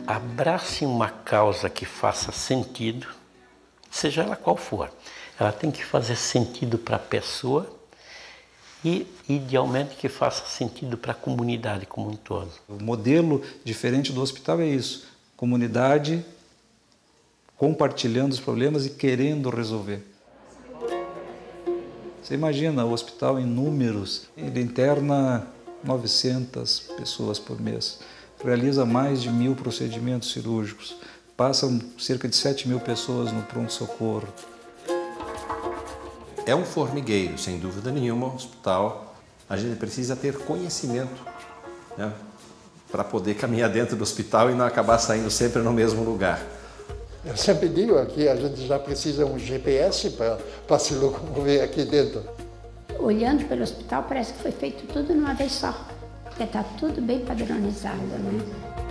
Abrace uma causa que faça sentido, seja ela qual for. Ela tem que fazer sentido para a pessoa e, idealmente, que faça sentido para a comunidade como um todo. O modelo diferente do hospital é isso: comunidade compartilhando os problemas e querendo resolver. Você imagina o hospital em números, ele interna 900 pessoas por mês, realiza mais de 1000 procedimentos cirúrgicos, passam cerca de 7.000 pessoas no pronto-socorro. É um formigueiro, sem dúvida nenhuma, o hospital. A gente precisa ter conhecimento, né, para poder caminhar dentro do hospital e não acabar saindo sempre no mesmo lugar. Eu sempre digo que a gente já precisa de um GPS para se locomover aqui dentro. Olhando pelo hospital, parece que foi feito tudo numa vez só, porque está tudo bem padronizado, né?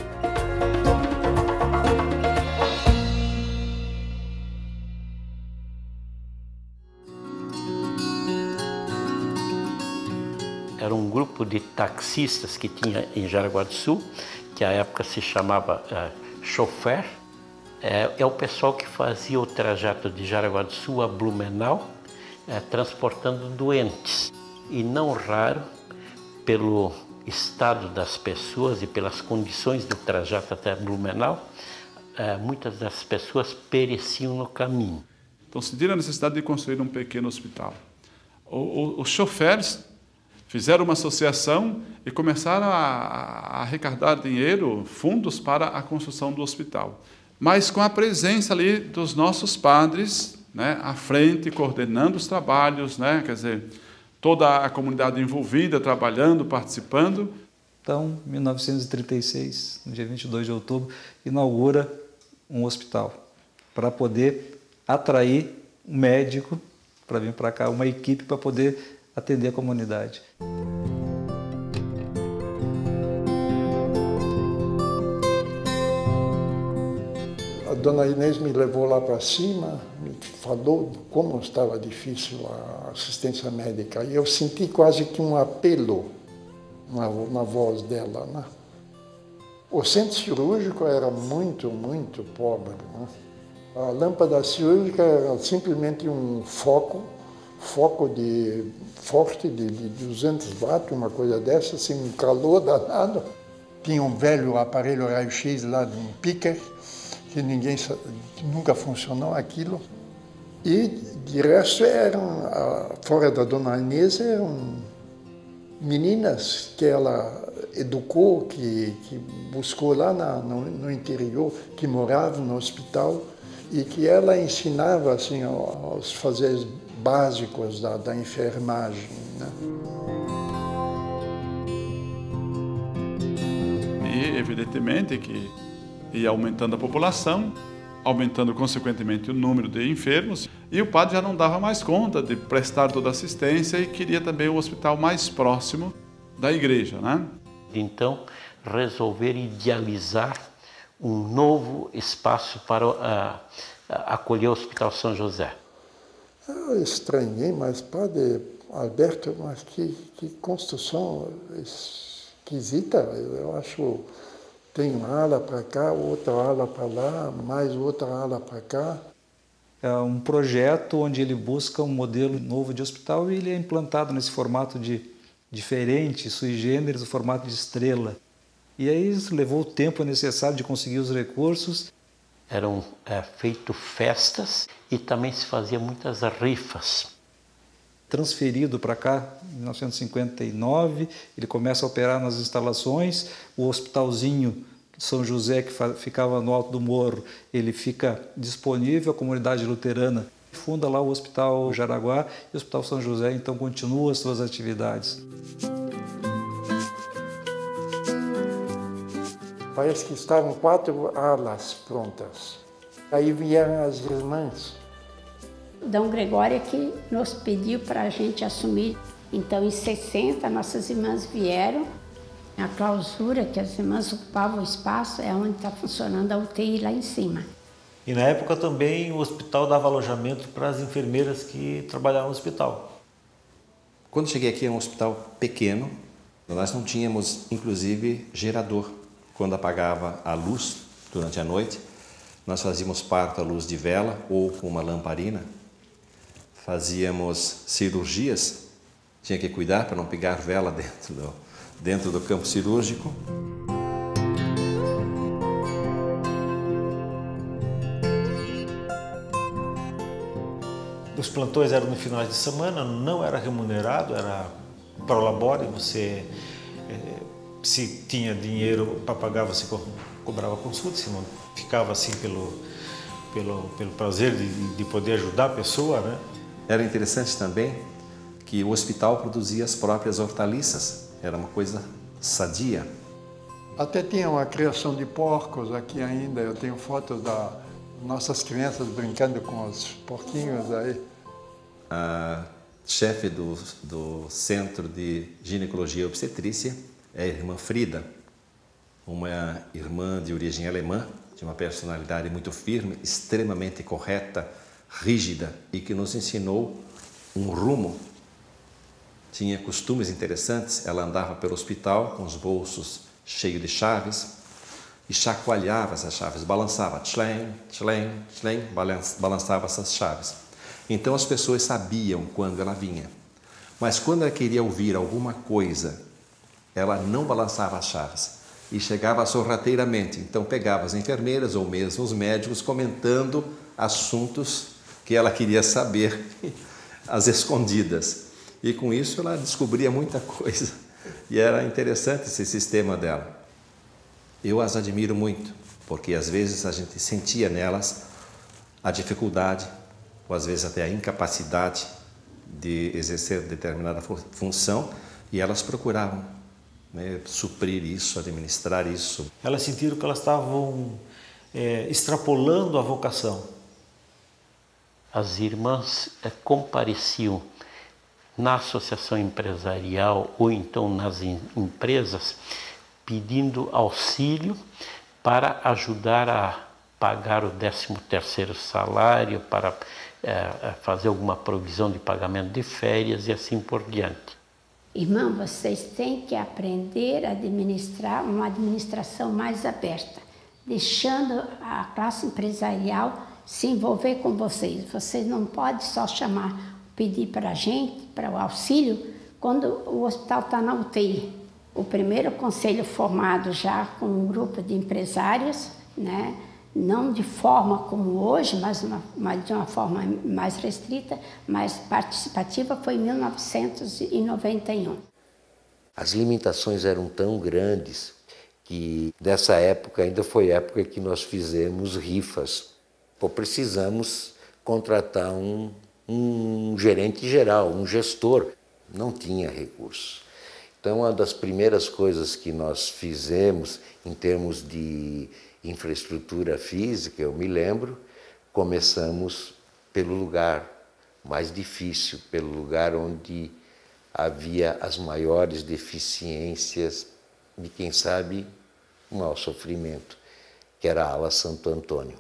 Era um grupo de taxistas que tinha em Jaraguá do Sul, que à época se chamava chofer. É o pessoal que fazia o trajeto de Jaraguá do Sul a Blumenau, transportando doentes. E não raro, pelo estado das pessoas e pelas condições do trajeto até Blumenau, muitas das pessoas pereciam no caminho. Então, sentiram a necessidade de construir um pequeno hospital. Os choferes fizeram uma associação e começaram a arrecadar dinheiro, fundos para a construção do hospital. Mas com a presença ali dos nossos padres, né, à frente, coordenando os trabalhos, né, quer dizer, toda a comunidade envolvida, trabalhando, participando. Então, em 1936, no dia 22 de outubro, inaugura um hospital para poder atrair um médico para vir para cá, uma equipe para poder atender a comunidade. A dona Inês me levou lá para cima, me falou como estava difícil a assistência médica. E eu senti quase que um apelo na voz dela, né? O centro cirúrgico era muito, muito pobre, né? A lâmpada cirúrgica era simplesmente um foco forte de 200 watts, uma coisa dessa, assim, um calor danado. Tinha um velho aparelho raio-x lá de um picker, que nunca funcionou aquilo. E, de resto, fora da dona Inês, eram meninas que ela educou, que buscou lá no interior, que moravam no hospital e que ela ensinava assim, aos fazeres básicos da enfermagem, né? E, evidentemente, que ia aumentando a população, aumentando consequentemente o número de enfermos, e o padre já não dava mais conta de prestar toda a assistência e queria também o hospital mais próximo da igreja, né? Então, resolver idealizar um novo espaço para acolher o Hospital São José. Eu estranhei, mas padre Alberto, mas que construção esquisita, eu acho. Tem uma ala para cá, outra ala para lá, mais outra ala para cá. É um projeto onde ele busca um modelo novo de hospital e ele é implantado nesse formato diferente, sui generis, o formato de estrela. E aí isso levou o tempo necessário de conseguir os recursos. Eram feitas festas e também se fazia muitas rifas. Transferido para cá em 1959, ele começa a operar nas instalações, o hospitalzinho São José, que ficava no alto do morro, ele fica disponível, a comunidade luterana funda lá o Hospital Jaraguá e o Hospital São José, então continua as suas atividades. Parece que estavam 4 alas prontas. Aí vieram as irmãs. Dom Gregório que nos pediu para a gente assumir. Então, em 60, nossas irmãs vieram. A clausura, que as irmãs ocupavam o espaço, é onde está funcionando a UTI lá em cima. E na época também o hospital dava alojamento para as enfermeiras que trabalhavam no hospital. Quando cheguei aqui, era um hospital pequeno. Nós não tínhamos, inclusive, gerador. Quando apagava a luz durante a noite. Nós fazíamos parto à luz de vela ou com uma lamparina. Fazíamos cirurgias, tinha que cuidar para não pegar vela dentro do campo cirúrgico. Os plantões eram no final de semana, não era remunerado, era pro labore. Você, se tinha dinheiro para pagar, você cobrava consulta, se não ficava assim pelo prazer de poder ajudar a pessoa, né? Era interessante também que o hospital produzia as próprias hortaliças, era uma coisa sadia. Até tinha uma criação de porcos aqui ainda, eu tenho fotos das nossas crianças brincando com os porquinhos aí. A chefe do Centro de Ginecologia e Obstetrícia é a irmã Frida, uma irmã de origem alemã, de uma personalidade muito firme, extremamente correta, rígida e que nos ensinou um rumo. Tinha costumes interessantes, ela andava pelo hospital com os bolsos cheios de chaves e chacoalhava essas chaves, balançava, tchlem, tchlem, tchlem, balançava essas chaves. Então as pessoas sabiam quando ela vinha, mas quando ela queria ouvir alguma coisa, ela não balançava as chaves e chegava sorrateiramente. Então pegava as enfermeiras ou mesmo os médicos comentando assuntos que ela queria saber às escondidas. E com isso ela descobria muita coisa e era interessante esse sistema dela. Eu as admiro muito, porque às vezes a gente sentia nelas a dificuldade ou às vezes até a incapacidade de exercer determinada função e elas procuravam, né, suprir isso, administrar isso. Elas sentiram que elas estavam extrapolando a vocação. As irmãs compareciam na associação empresarial ou então nas empresas pedindo auxílio para ajudar a pagar o 13º salário, para fazer alguma provisão de pagamento de férias e assim por diante. Irmão, vocês têm que aprender a administrar uma administração mais aberta, deixando a classe empresarial se envolver com vocês. Vocês não podem só pedir para a gente, para o auxílio, quando o hospital está na UTI. O primeiro conselho formado já com um grupo de empresários, né? Não de forma como hoje, mas de uma forma mais restrita, mais participativa, foi em 1991. As limitações eram tão grandes que dessa época ainda foi época que nós fizemos rifas. Precisamos contratar um gerente geral, um gestor. Não tinha recurso. Então, uma das primeiras coisas que nós fizemos em termos de infraestrutura física, eu me lembro, começamos pelo lugar mais difícil, pelo lugar onde havia as maiores deficiências e, quem sabe, o maior sofrimento, que era a ala Santo Antônio.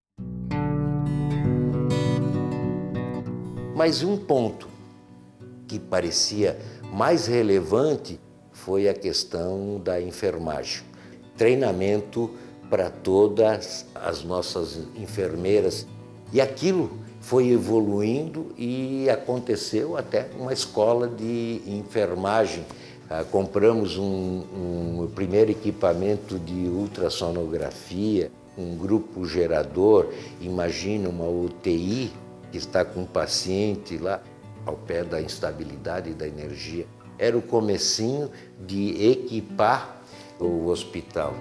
Mas um ponto que parecia mais relevante foi a questão da enfermagem. Treinamento para todas as nossas enfermeiras. E aquilo foi evoluindo e aconteceu até uma escola de enfermagem. Compramos um primeiro equipamento de ultrassonografia, um grupo gerador. Imagina uma UTI que está com um paciente lá ao pé da instabilidade da energia. Era o comecinho de equipar o hospital.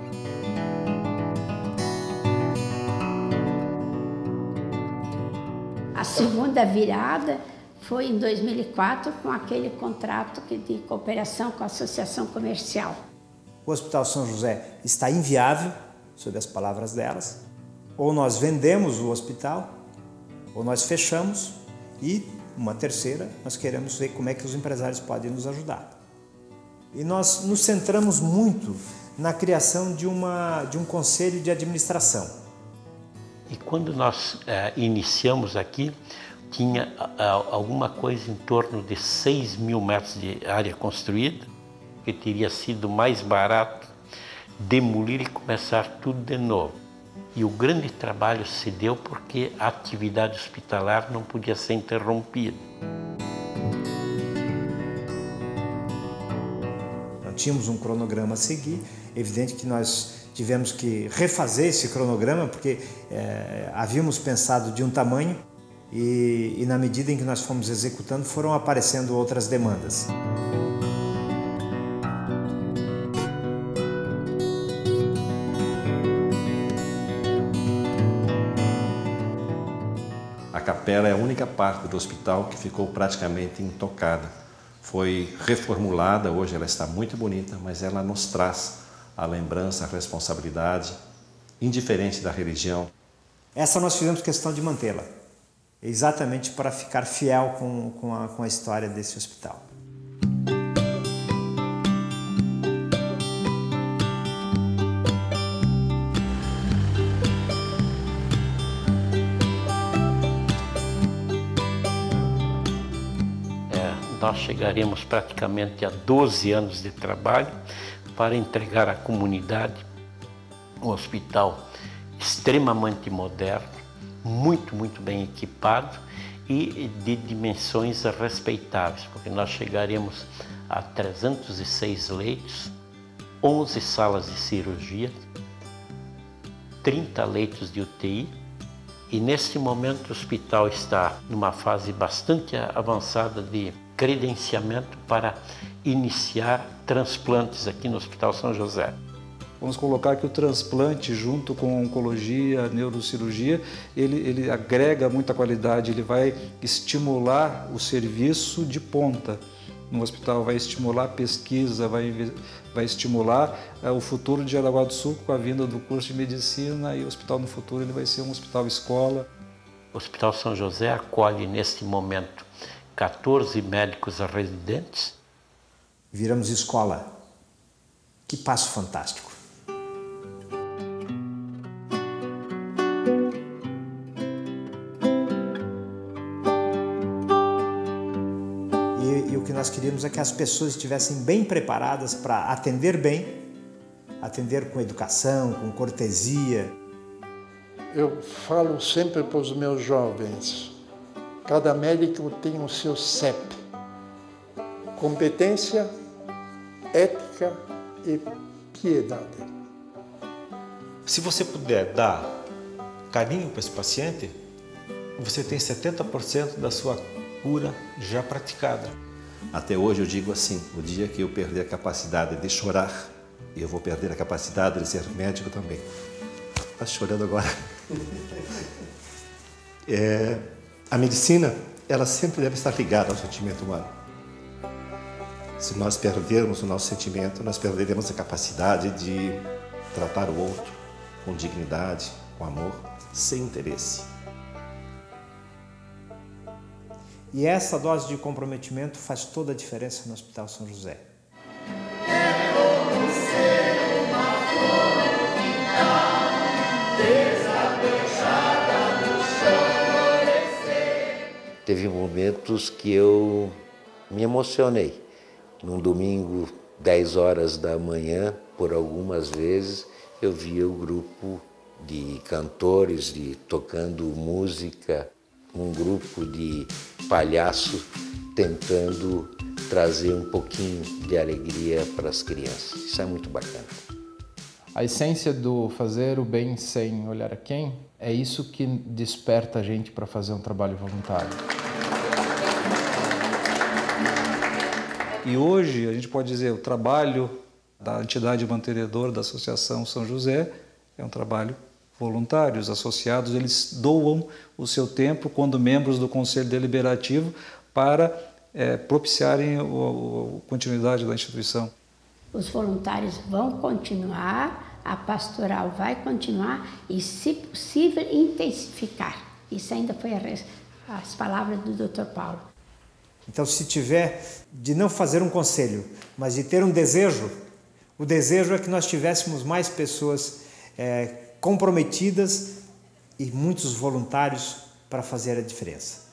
A segunda virada foi em 2004 com aquele contrato de cooperação com a Associação Comercial. O Hospital São José está inviável, sob as palavras delas. Ou nós vendemos o hospital, ou nós fechamos e, uma terceira, nós queremos ver como é que os empresários podem nos ajudar. E nós nos centramos muito na criação de um conselho de administração. E quando nós iniciamos aqui, tinha alguma coisa em torno de 6.000 metros de área construída, que teria sido mais barato demolir e começar tudo de novo. E o grande trabalho se deu porque a atividade hospitalar não podia ser interrompida. Não tínhamos um cronograma a seguir, evidente que nós tivemos que refazer esse cronograma porque havíamos pensado de um tamanho e na medida em que nós fomos executando foram aparecendo outras demandas. A capela é a única parte do hospital que ficou praticamente intocada. Foi reformulada, hoje ela está muito bonita, mas ela nos traz a lembrança, a responsabilidade, indiferente da religião. Essa nós fizemos questão de mantê-la, exatamente para ficar fiel com a história desse hospital. Nós chegaremos praticamente a 12 anos de trabalho para entregar à comunidade um hospital extremamente moderno, muito bem equipado e de dimensões respeitáveis, porque nós chegaremos a 306 leitos, 11 salas de cirurgia, 30 leitos de UTI, e neste momento o hospital está numa fase bastante avançada de credenciamento para iniciar transplantes aqui no Hospital São José. Vamos colocar que o transplante junto com a oncologia, a neurocirurgia, ele agrega muita qualidade, ele vai estimular o serviço de ponta no hospital, vai estimular a pesquisa, vai estimular o futuro de Jaraguá do Sul com a vinda do curso de medicina, e o hospital no futuro ele vai ser um hospital escola. O Hospital São José acolhe neste momento 14 médicos residentes. Viramos escola. Que passo fantástico. E o que nós queríamos é que as pessoas estivessem bem preparadas para atender bem, atender com educação, com cortesia. Eu falo sempre para os meus jovens, cada médico tem o seu CEP, competência, ética e piedade. Se você puder dar carinho para esse paciente, você tem 70% da sua cura já praticada. Até hoje eu digo assim, o dia que eu perder a capacidade de chorar, eu vou perder a capacidade de ser médico também. Está chorando agora. A medicina, ela sempre deve estar ligada ao sentimento humano. Se nós perdermos o nosso sentimento, nós perderemos a capacidade de tratar o outro com dignidade, com amor, sem interesse. E essa dose de comprometimento faz toda a diferença no Hospital São José. Teve momentos que eu me emocionei. Num domingo, 10 horas da manhã, por algumas vezes, eu via o grupo de cantores tocando música, um grupo de palhaços tentando trazer um pouquinho de alegria para as crianças. Isso é muito bacana. A essência do fazer o bem sem olhar a quem é isso que desperta a gente para fazer um trabalho voluntário. E hoje a gente pode dizer o trabalho da entidade mantenedora da Associação São José é um trabalho voluntário. Os associados eles doam o seu tempo quando membros do Conselho Deliberativo para propiciarem a continuidade da instituição. Os voluntários vão continuar, a pastoral vai continuar e, se possível, intensificar. Isso ainda foi as palavras do Dr. Paulo. Então, se tiver de não fazer um conselho, mas de ter um desejo, o desejo é que nós tivéssemos mais pessoas comprometidas e muitos voluntários para fazer a diferença.